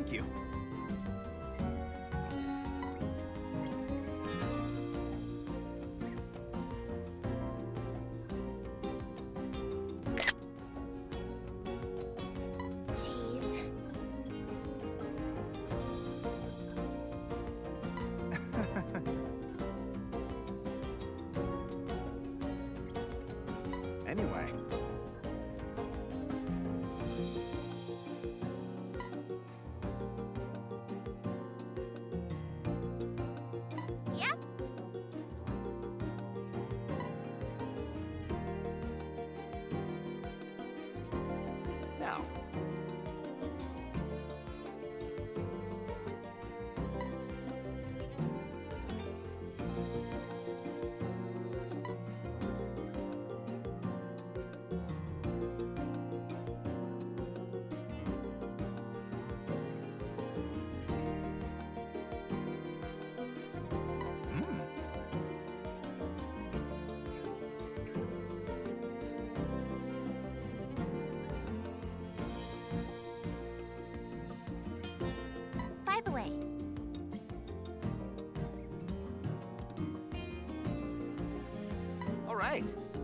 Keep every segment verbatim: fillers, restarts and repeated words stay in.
Thank you. Anyway. Yep. Now. By the way, All right.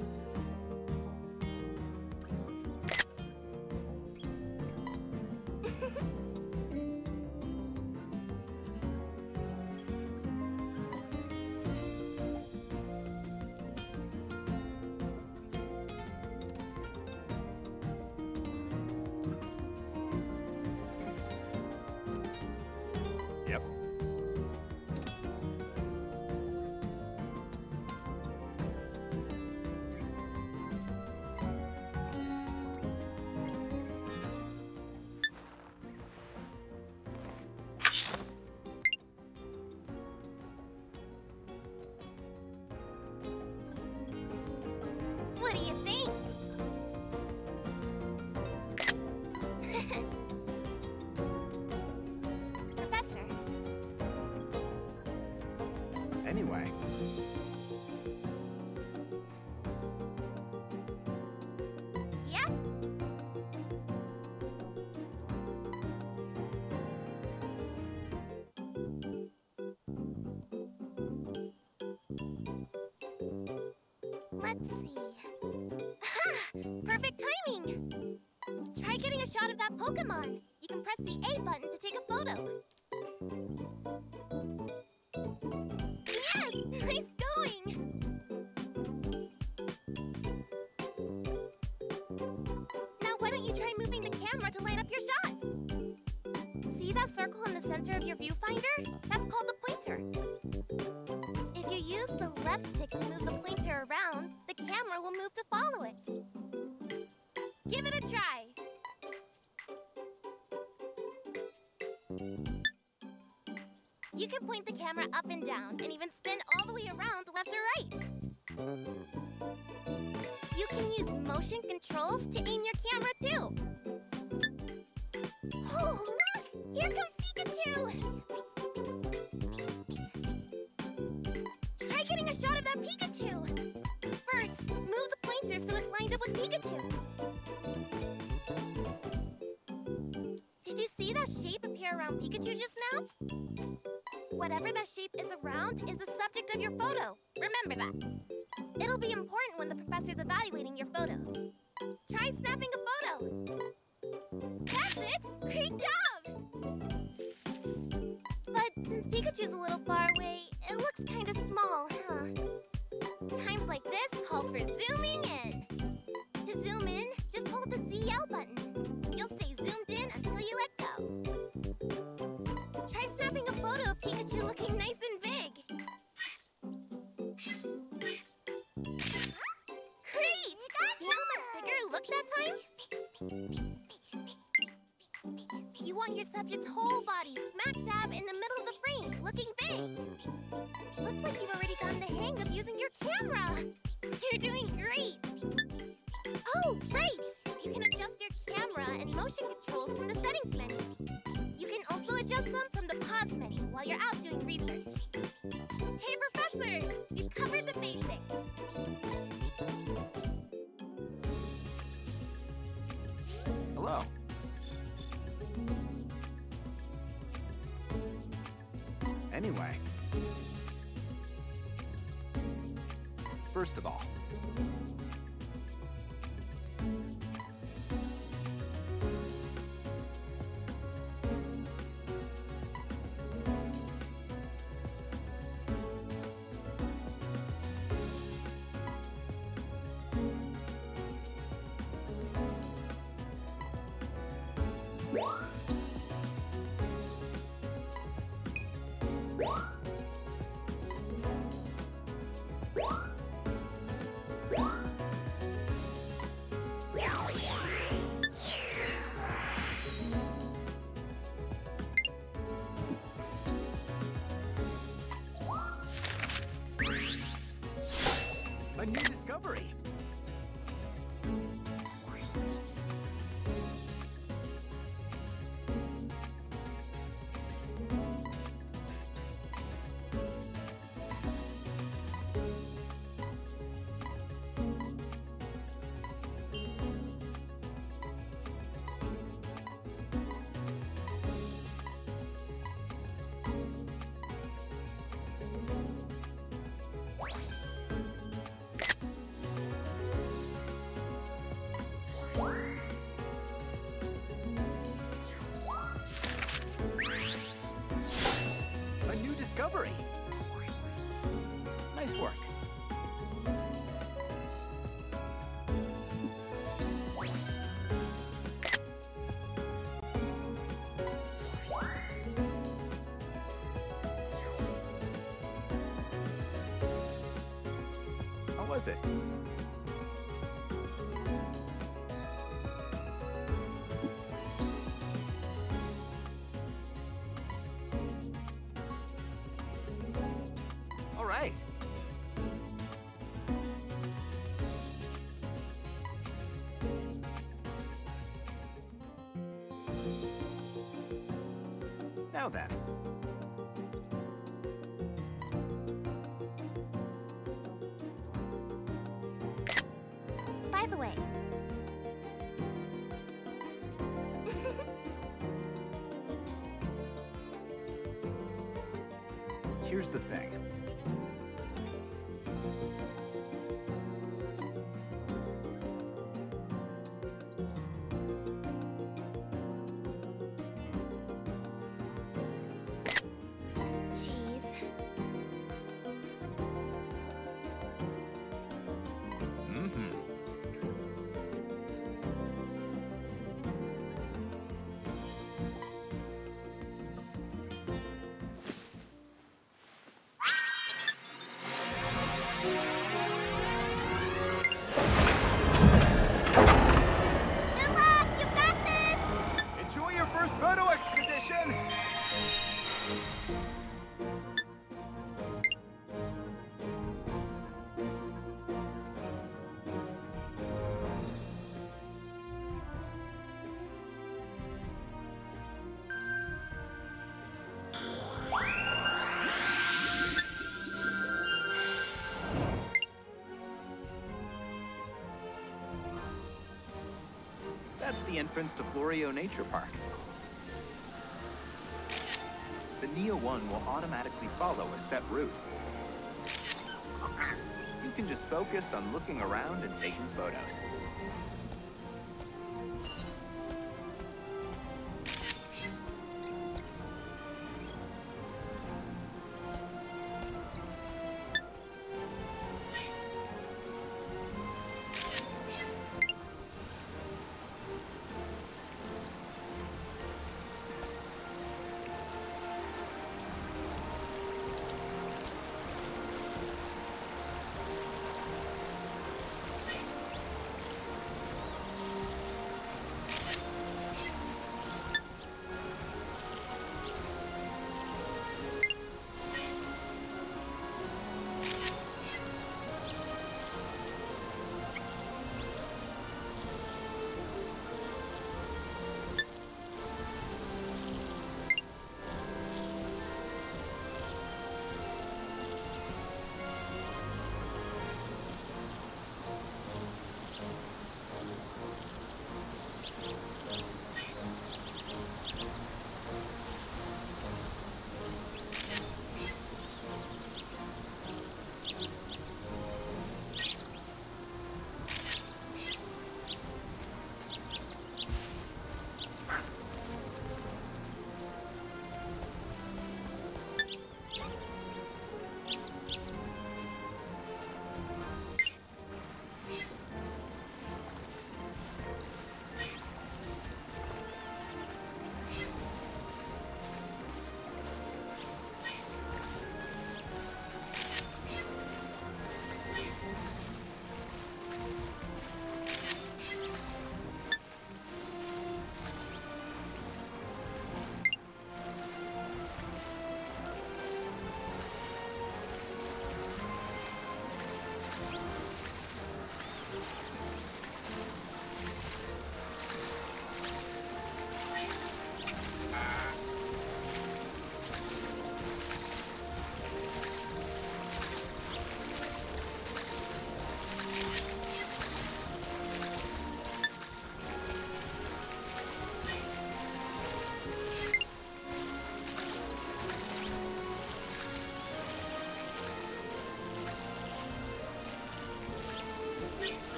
Yep. what do you think? Professor, Anyway. yep. Let's see. Ha! Perfect timing! Try getting a shot of that Pokemon. You can press the A button to take a photo. Yes! Nice going! Now why don't you try moving the camera to line up your shot? See that circle in the center of your viewfinder? That's called the pointer. If you use the left stick to move the pointer around, the camera will move to follow it. Give it a try. You can point the camera up and down and even spin all the way around left or right. You can use motion controls to aim your camera too. Oh, look! Here comes Pikachu! Try getting a shot of that Pikachu! First, move the pointer so it's lined up with Pikachu. Did you see that shape appear around Pikachu just now? Whatever that shape is around is the subject of your photo. Remember that. It'll be important when the professor's evaluating your photos. Try snapping a photo. That's it! Great job! But since Pikachu's a little far away, it looks kind of small, huh? Times like this call for zooming in. To zoom in, just hold the Z L button. You'll stay zoomed in until you let go. Try snapping a photo of Pikachu looking nice and big. Great! See how much bigger it looked that time? You want your subject's whole body smack dab in the middle of the frame, looking big. Looks like you've already gotten the hang of using your camera. You're doing great. Oh, right! You can adjust your camera and motion controls from the settings menu. You can also adjust them from the pause menu while you're out doing research. Hey, Professor! We've covered the basics. Hello. First of all, a new discovery. A new discovery. Nice work. How was it? All right. Now then. By the way, Here's the thing. jeez. Mm-hmm. Good luck! You got this! Enjoy your first photo expedition! That's the entrance to Florio Nature Park. The Neo one will automatically follow a set route. You can just focus on looking around and taking photos.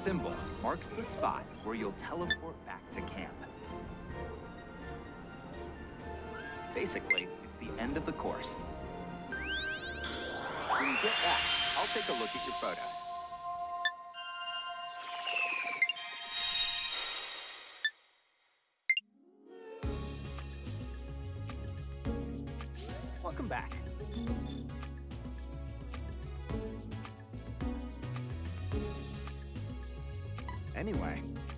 symbol marks the spot where you'll teleport back to camp. Basically, it's the end of the course. When you get back, I'll take a look at your photos. Welcome back. Anyway.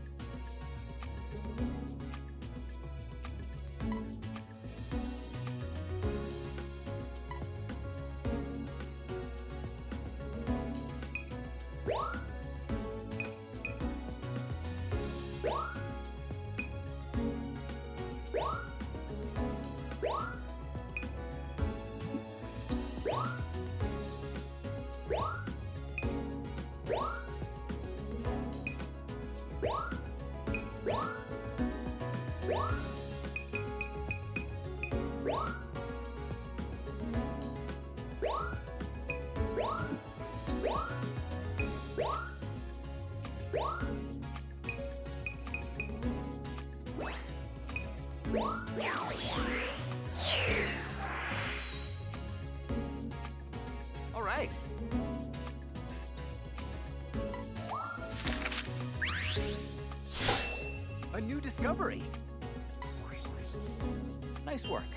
All right. A new discovery. Nice work.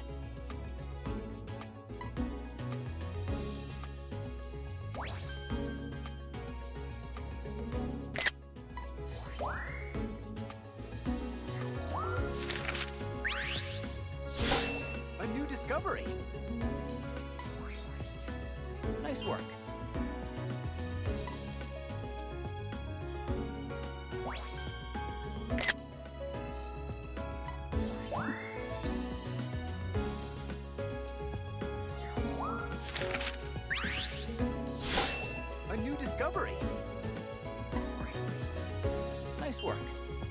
A new discovery. Nice work. A new discovery. Nice work.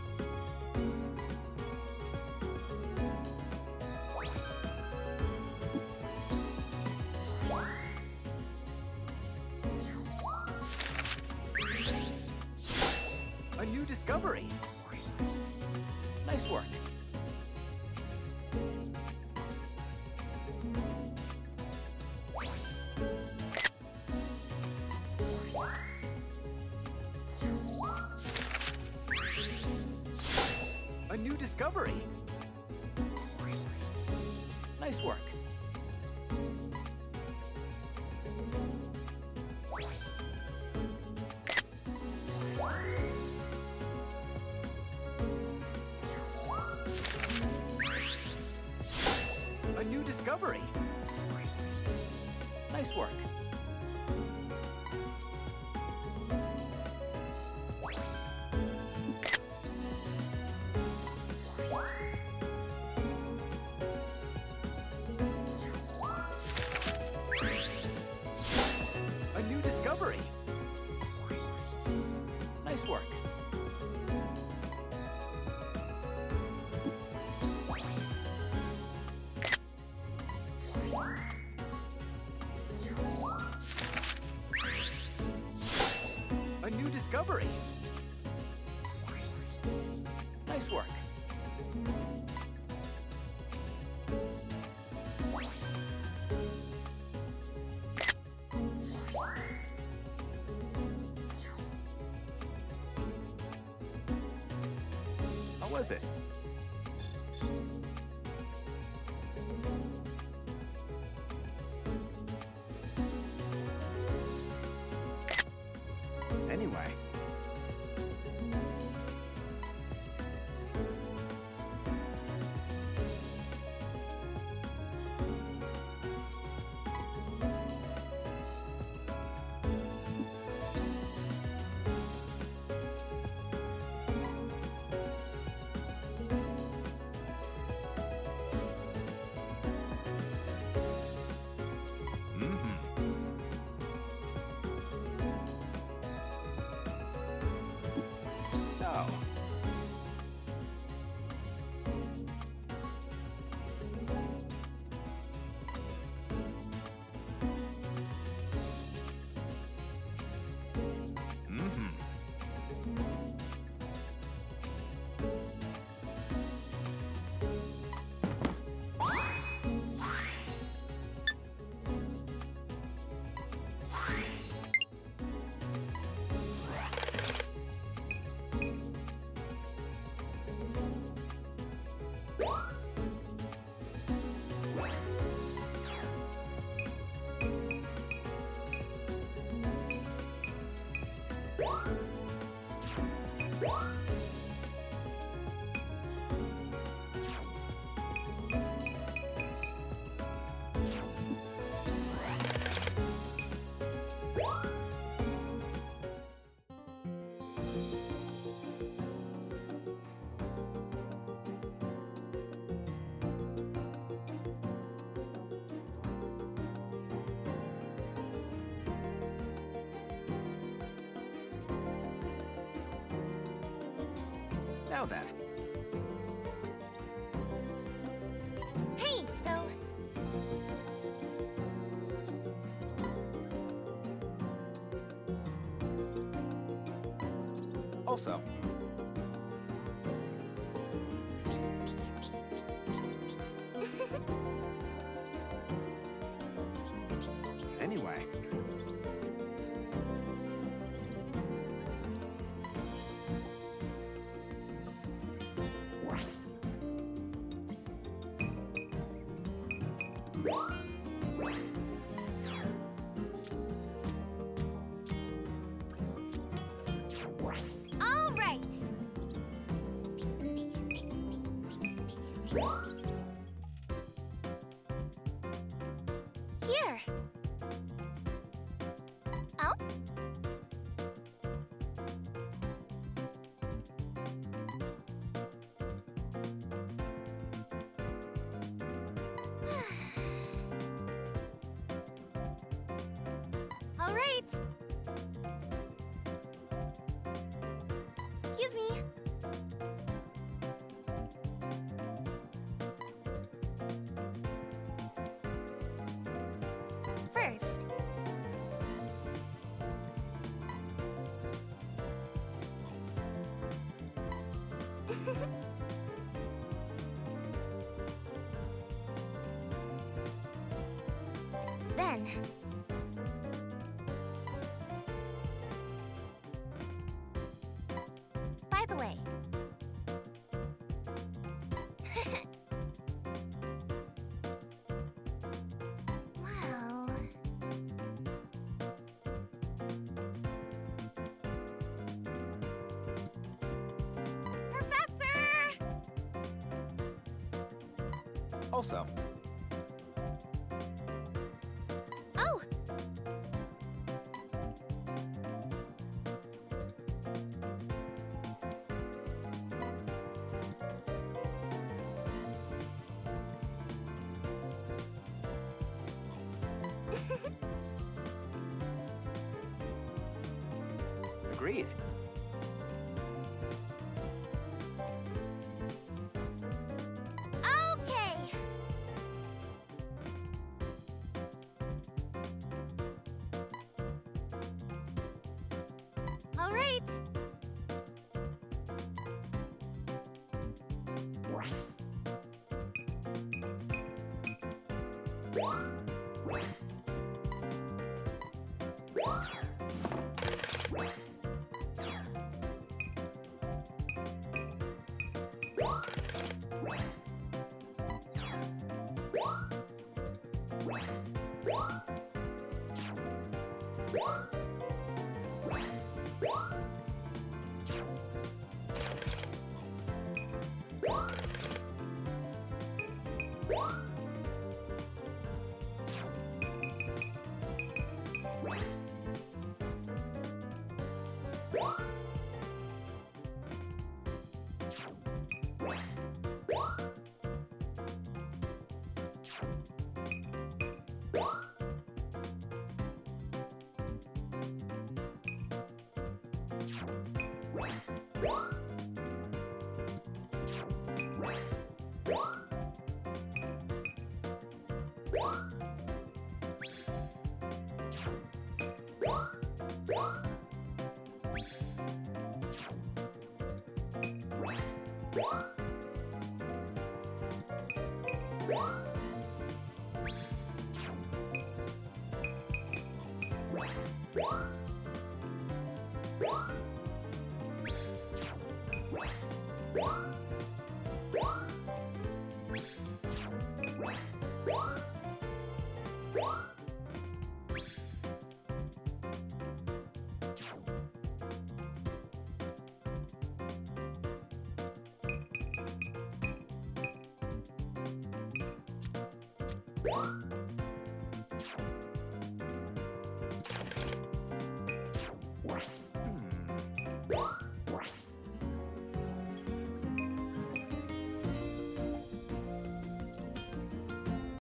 A new discovery. Nice work. A new discovery. Nice work. A new discovery. Nice work. A new discovery. Nice work. A new discovery. Nice work. How was it? Anyway. Now then. Hey, so... Also. Anyway. All right. Here. Oh? All right. Excuse me. First. Then. By the way. Well... Professor! Also. Oh! Agreed. Okay. All right. What?